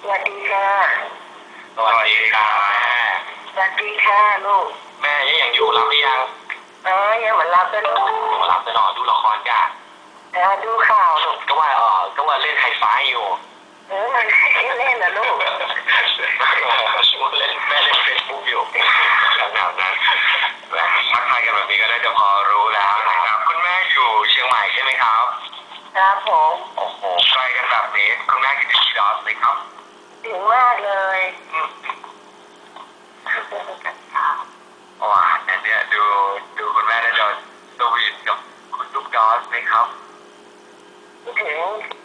สวัสดีค่ะสวัสดีครับแม่สวัสดีค่ะลูกแม่ยังอยู่รับหรือยังยังเหมือนรับกันลูกรับตลอดดูละครจ้ะดูข่าวลูกก็ว่าเล่นไฮไฟอยู่มันเล่นนะลูกช่วงเล่นแม่เล่นเฟซบุ๊กอยู่ขนาดนั้นและทักทายกันแบบนี้ก็ได้จะพอรู้แล้วนะครับคุณแม่อยู่เชียงใหม่ใช่ไหมครับครับผมโอ้โหใกล้กันแบบนี้คุณแม่คิดถึงพี่ดอสไหมครับถึงมากเลยว้าเนี่ยดูคุณแม่ได้จะสวีทกับคุณลูกดอสไหมครับถึง